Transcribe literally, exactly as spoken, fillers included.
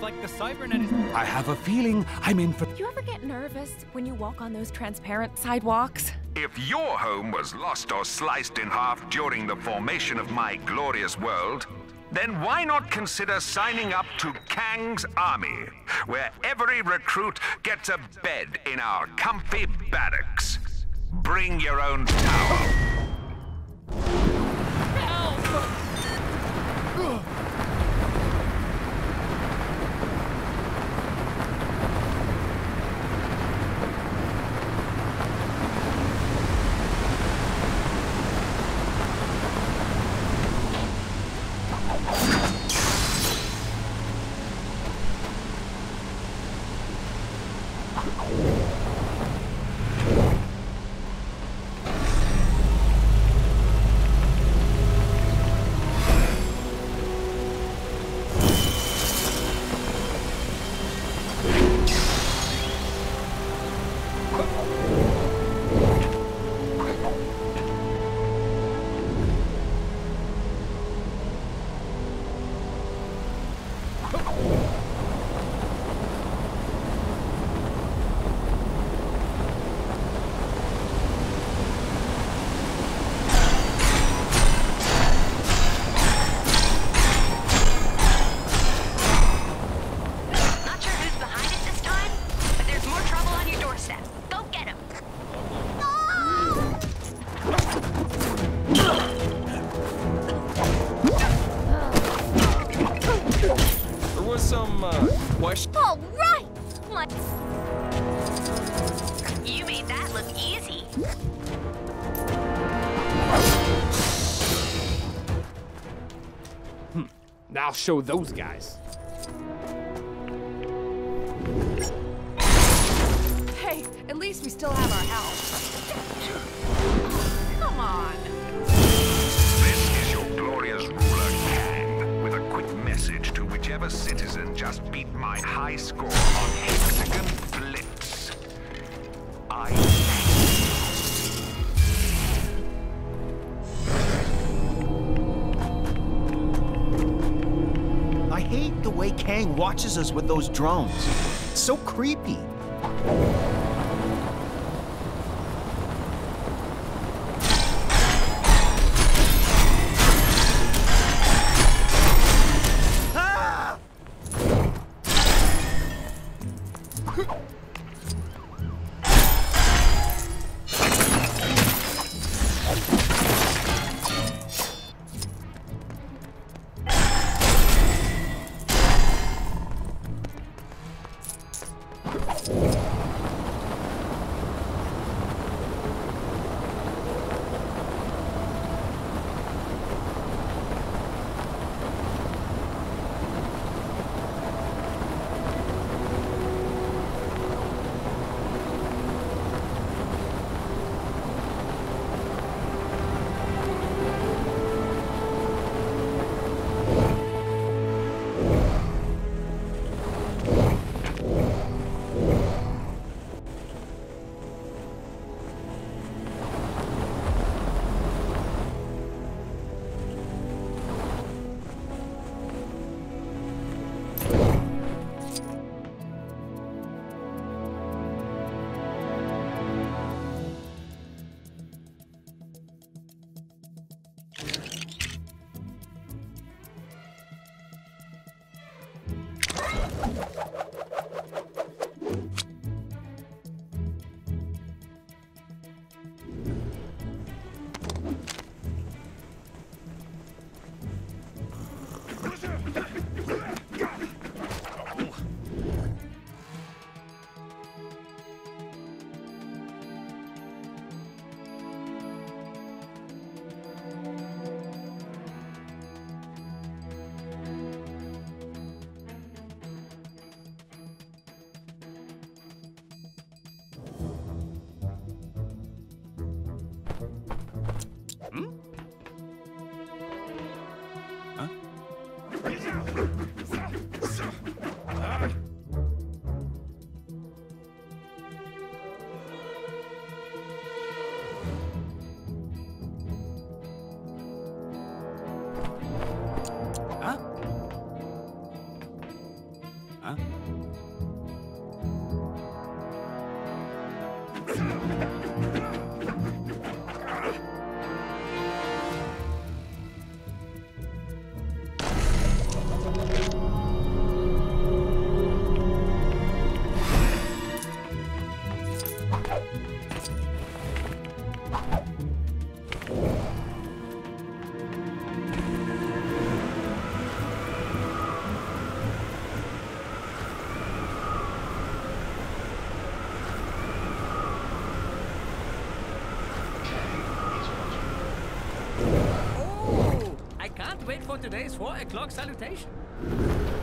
like the Cybernet is... I have a feeling I'm in for... You ever get nervous when you walk on those transparent sidewalks? If your home was lost or sliced in half during the formation of my glorious world, then why not consider signing up to Kang's Army, where every recruit gets a bed in our comfy barracks. Bring your own tower. Some, uh, question. All right! My... You made that look easy. Hmm. Now I'll show those guys. Hey, at least we still have our house. Come on. This is your glorious ruler, Kang, with a quick message to whichever citizen just beat my high score on Hexagon Blitz. I I hate the way Kang watches us with those drones. It's so creepy. huh? Oh, I can't wait for today's four o'clock salutation.